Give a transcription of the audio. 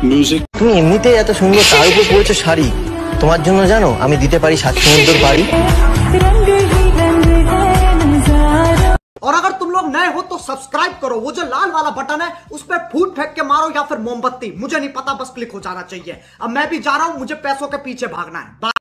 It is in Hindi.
তুমি এমনিতেই এত সুন্দর, তার উপর পরেছো শাড়ি। তোমার জন্য জানো আমি দিতে পারি 7 সমুদ্র পাড়ি। और अगर तुम लोग नए हो तो सब्सक्राइब करो, वो जो लाल वाला बटन है उस पर फूट फेंक के मारो या फिर मोमबत्ती, मुझे नहीं पता, बस क्लिक हो जाना चाहिए। अब मैं भी जा रहा हूं, मुझे पैसों के पीछे भागना है।